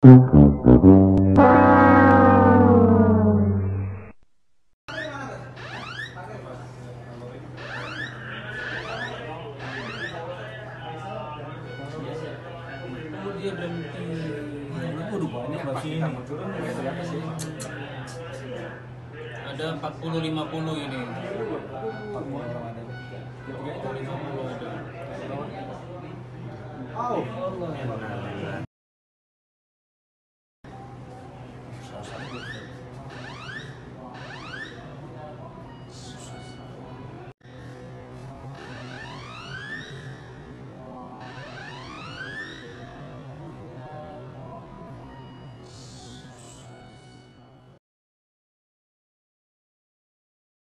Dia berhenti. Ini udah banyak masih ini. Ada 40-50 ini. 40 ada. 40-50 ada. Oh, Allah.